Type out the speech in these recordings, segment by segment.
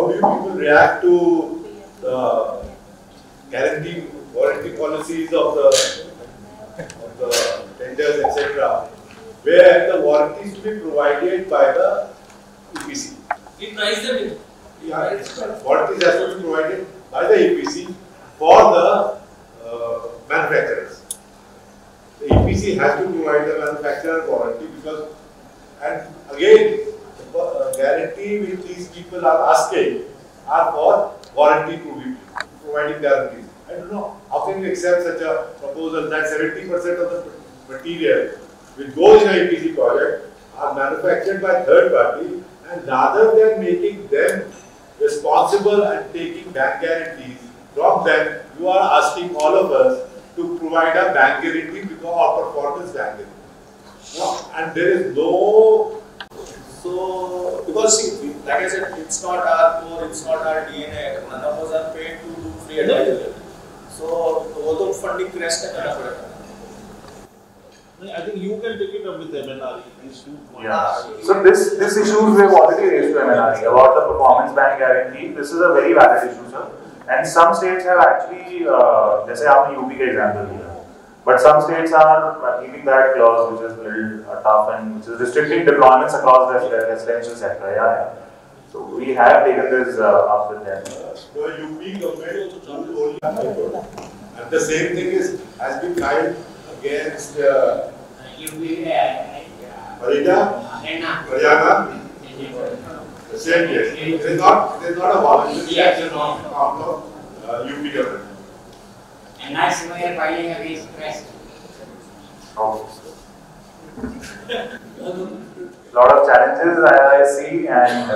how do you people react to the guarantee warranty policies of the tenders, etc., where the warranties will be provided by the EPC? We price them in. Yeah, warranties have to be provided by the EPC for the manufacturers. The EPC has to provide the manufacturer warranty because, and again, the guarantee which these people are asking are for warranty providing guarantees. I don't know how can you accept such a proposal that 70% of the material which goes in an EPC project are manufactured by third party, and rather than making them responsible and taking bank guarantees from them, you are asking all of us to provide a bank guarantee because of performance bank guarantee. No, and there is no. So, because see, like I said, it's not our core, it's not our DNA. None of us are paid to do free advisory. So, वो तो funding crash का करना पड़ेगा. I think you can take it up with MNRE. Yeah. So this issue we have already raised to MNRE about the performance bank guarantee. This is a very valid issue, sir. And some states have actually, जैसे आपने UP का example दिया. But some states are keeping that clause, which is a little tough and which is restricting deployments across the residential sector. Yeah. So we have taken this up with them. The UP government only, and the same thing has been filed against Haryana. The same case. It is not a voluntary action on the UP government. And nice we are filing against press. Oh. Lot of challenges I see, and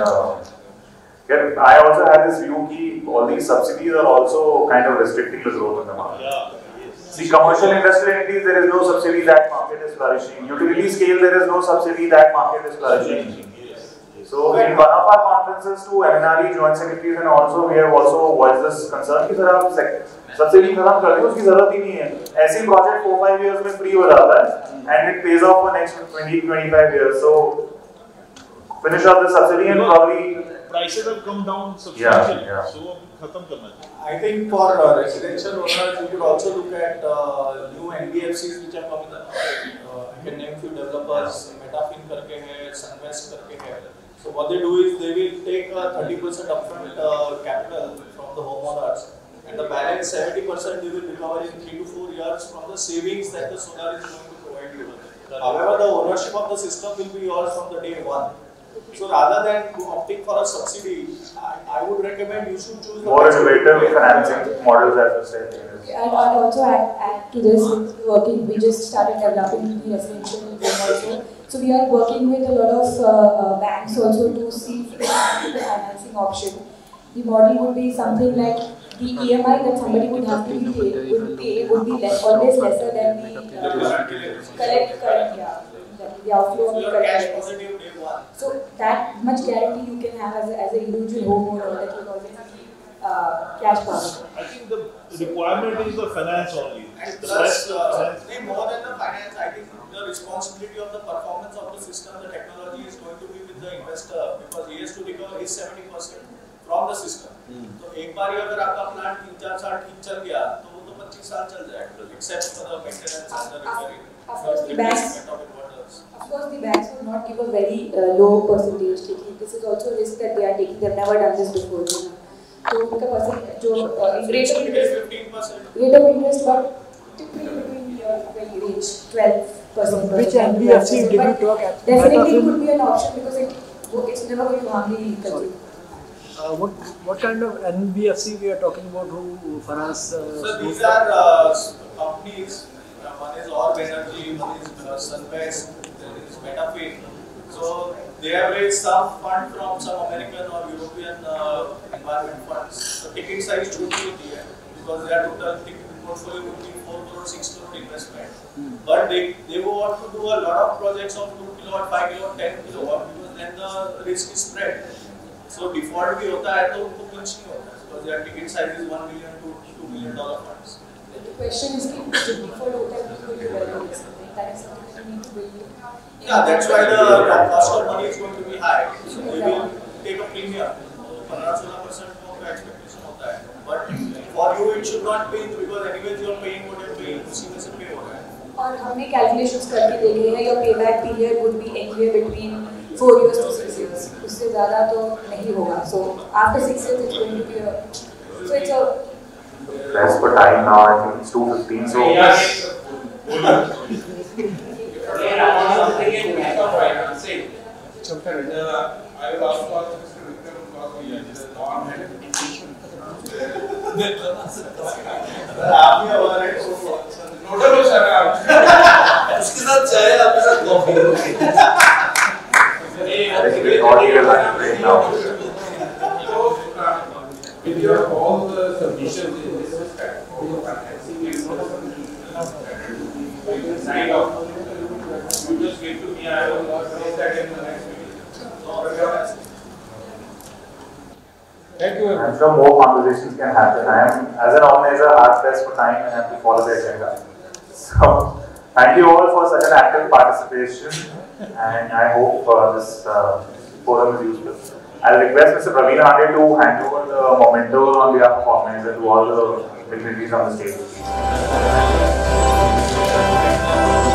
I also have this view that all these subsidies are also kind of restricting the growth in the market. Yeah. See, commercial industrial entities, there is no subsidy, that market is flourishing. Utility scale, there is no subsidy, that market is flourishing. So in one of our conferences to MNRE joint secretaries and also we have also voiced this concern कि sir आप subsidy खत्म कर दें, उसकी ज़रूरत ही नहीं है. ऐसी project 4-5 years में free हो जाता है and it pays off for next 20-25 years. So finish off the subsidy and probably prices have come down substantially. Yeah. So खत्म करना चाहिए. I think for residential owners, you could also look at new NBFCs which are coming up. I can name few developers, Metafin करके है, Sunwest करके है. So what they do is they will take 30% upfront capital from the homeowners, and the balance 70% they will recover in 3 to 4 years from the savings that the solar is going to provide you. However, the ownership of the system will be yours from the day one. So rather than opting for a subsidy, I would recommend you should choose more innovative financing models as I said. And also add to this, we just started developing the residential home also. So we are working with a lot of banks also to see if we can the financing option. The model would be something like the EMI that somebody would have to pay would be always lesser than the the outflow of the current. So that much guarantee you can have as an individual homeowner that you always cash power. I think the requirement is the finance only. And plus, more than the finance, I think the responsibility of the performance of the system, the technology is going to be with the investor because he has to recover his 70% from the system. So एक बार ही अगर आपका plant 3-4 साल ठीक चल गया, तो वो तो 25 साल चल जाएगा, except for the maintenance and the repairing. Of course, the banks will not give a very low percentage. This is also a risk that they are taking. They've never done this before. So उनका percent जो rate of interest 15%. But typically between very range 12%. Which NBFC did you talk at? Definitely it could be an option because it's never going to harm the country. What kind of NBFC we are talking about? Who finance? So these are companies. One is Orb Energy, one is Sunwest, there is Metafin. So they have raised some fund from some American or European environment funds. The ticket size should be here because their total portfolio would be 4 crore, 6 crore investment. But they want to do a lot of projects of 2 kilowatt, 5 kilowatt, 10 kilowatt because then the risk is spread. So default भी होता है तो उनको कुछ नहीं होता because their ticket size is $1 million to $2 million funds. The question is कि default होता है people develop something that is something that you need to build. Yeah, that's why the cost of money is going to be high. So they will take a premium. 15-16% का expectation होता है. But for you it should not be because anyways you are paying what you are paying, उसी में से pay हो रहा है. और हमने कैलकुलेशंस करके देखे हैं, your payback period would be anywhere between 4 years to 6 years. उससे ज़्यादा तो नहीं होगा. So after 6 years it's going to be a, so it's a. As per time now, I think it's 2:15. So Yes. I will also ask Mr. Vikram because he is the non-head. आपने हमारे नोटल हो sir आप. उसके साथ चाय आपके साथ coffee. I think it's all here right now. With your all the submissions in this respect, all the financing is signed off. You just give to me, I will say that in the next meeting. Thank you. I'm sure more conversations can happen. I am, as an organizer, hard pressed for time and have to follow the agenda. So, thank you all for such an active participation, and I hope this forum is useful. I'll request Mr. Praveen Hande to hand over the mementos on behalf of organizer to all the dignitaries on the stage.